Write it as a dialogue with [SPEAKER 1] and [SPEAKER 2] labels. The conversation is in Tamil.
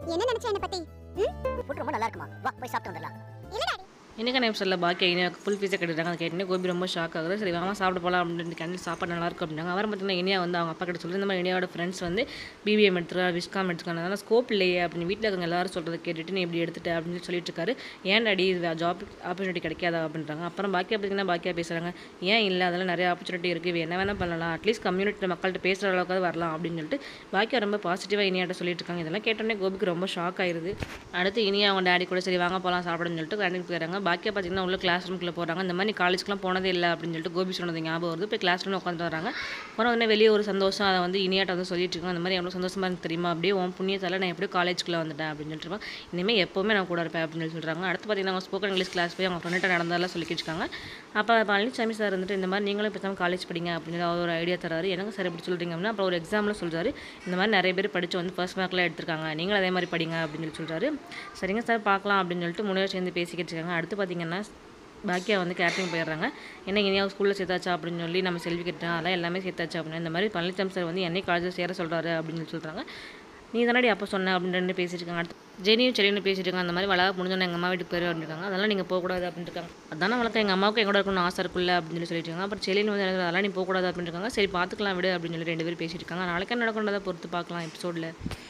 [SPEAKER 1] என்ன நினைச்ச என்ன பத்தி? ஃபுட் ரொம்ப நல்லா இருக்குமா? வா போய் சாப்பிட்டு வந்துடலாம். இல்லடா
[SPEAKER 2] எனக்கான எபிசோடில் பாக்கி இனியாவுக்கு ஃபுல் ஃபீஸை கட்டிட்டாங்க. அதை கேட்டேன் கோபி ரொம்ப ஷாக் ஆகுது. சரி வாங்க சாப்பிட போகலாம் அப்படின்னு கேண்டில் சாப்பாடு நல்லாயிருக்கும் அப்படின்னாங்க. அவரை பார்த்தீங்கன்னா இனியா வந்து அவங்க அப்பா கிட்ட சொல்லி இந்த மாதிரி இனியாவோட ஃப்ரெண்ட்ஸ் வந்து பிபிஎம் எடுத்துருக்கா விஸ்காம் எடுத்துக்காங்க, அதனால் ஸ்கோப் இல்லையே அப்படின்னு வீட்டில் இருக்கவங்க எல்லாரும் சொல்கிறத கேட்டுட்டு நீ இப்படி எடுத்துட்ட அப்படின்னு சொல்லிட்டு இருக்காரு. ஏன் டாடி இது ஜாப் ஆப்பர்ச்சுனிட்டி கிடைக்காதா அப்படின்றாங்க. அப்புறம் பாக்கியா பார்த்தீங்கன்னா பாக்கியா பேசுகிறாங்க, ஏன் இல்லை அதெல்லாம் நிறைய ஆப்பர்ச்சுனிட்டி இருக்குது, இது என்ன வேணால் பண்ணலாம், அட்லீஸ்ட் கம்யூனிட்டியில் மக்கள்கிட்ட பேசுகிற அளவுக்கு வரலாம் அப்படின்னு சொல்லிட்டு பாக்கியா ரொம்ப பாசிட்டிவாக இனியாட்ட சொல்லிட்டு இருக்காங்க. இதெல்லாம் கேட்டோன்னே கோபிக்கு ரொம்ப ஷாக் ஆயிடுது. அடுத்து இனியா அவங்க டேடி கூட சரி வாங்க போகலாம் சாப்பிடுன்னு சொல்லிட்டு கேண்டீன் போயிடறாங்க. பாக்கியா பார்த்தீங்கன்னா உள்ள கிளாஸ் ரூம்குள்ளே போகிறாங்க. இந்த மாதிரி காலேஜ்க்குலாம் போனதே இல்லை அப்படின்னு சொல்லிட்டு கோபி சொன்னது ஞாபகம் வருது. போய் கிளாஸ் ரூமில் உட்காந்து வராங்க. போன உடனே வெளியே ஒரு சந்தோஷம் அதை வந்து இனியாட்ட வந்து சொல்லிட்டு இருக்கோம். அந்த மாதிரி எவ்வளோ சந்தோஷமாக இருக்கு தெரியுமா, அப்படியே உன் புண்ணியத்தால் நான் எப்படியும் காலேஜ்க்குள்ளே வந்துட்டேன் அப்படின்னு சொல்லிட்டு இனிமேல் எப்போவுமே நான் கூட இருப்பேன் அப்படின்னு சொல்கிறாங்க. அடுத்து பார்த்தீங்கன்னா அவங்க ஸ்போக்கன் இங்கிலீஷ் கிளாஸ் போய் அவங்க ஃப்ரெண்ட்ட நடந்தாலும் சொல்லிக்கிட்டு இருக்காங்க. அப்போ பழனிசாமி சார் வந்துட்டு இந்த மாதிரி நீங்களும் பேசாமல் காலேஜ் படிங்க அப்படின்னு அவர் ஒரு ஐடியா தராரு. எனக்கு சார் எப்படி சொல்கிறீங்க அப்படின்னா அப்புறம் ஒரு எக்ஸாமில் சொல்கிறாரு, இந்த மாதிரி நிறைய பேர் படித்து வந்து ஃபர்ஸ்ட் மார்க்லாம் எடுத்திருக்காங்க, நீங்களும் அதே மாதிரி படிங்க அப்படின்னு சொல்கிறாரு. சரிங்க சார் பார்க்கலாம் அப்படின்னு சொல்லிட்டு முன்னாடி சேர்ந்து பேசிக்கிட்டு இருக்காங்க. அடுத்து பார்த்தீங்கன்னா பாக்கியா வந்து கேட்டரிங் போயிடுறாங்க. என்ன இனியாவது ஸ்கூலில் சேர்த்தாச்சா அப்படின்னு சொல்லி நம்ம செல்வி கிட்டேன் அதெல்லாம் எல்லாமே சேர்த்தாச்சா அப்படின்னு இந்த மாதிரி பழனிசாமி சார் வந்து என்னை காலேஜில் சேர சொல்கிறாரு அப்படின்னு சொல்கிறாங்க. நீ தானடி அப்போ சொன்ன அப்படின்னு பேசிட்டு இருக்காங்க. அடுத்து ஜெனியும் செடியும் பேசிட்டு இருக்காங்க. அந்த மாதிரி வளர்க்க முடிஞ்சோன்னு எங்கள் அம்மா வீட்டுக்கு போயிரு அப்படின்னு இருக்காங்க. அதெல்லாம் நீங்கள் போகக்கூடாது அப்படின்னு இருக்காங்க. அதான வளர்க்க எங்கள் அம்மாவுக்கு எங்கூட இருக்கணும்னு ஆசை இருக்குல்ல அப்படின்னு சொல்லிட்டு இருக்காங்க. அப்புறம் செலின்னு வந்து அதெல்லாம் நீ போகக்கூடாது அப்படின்னு இருக்காங்க. சரி பார்த்துக்கலாம் விடு அப்படின்னு சொல்லி 2 பேரும் பேசிட்டு இருக்காங்க. நாளைக்கு நடக்கிறத பொறுத்து பார்க்கலாம் எபிசோடில்.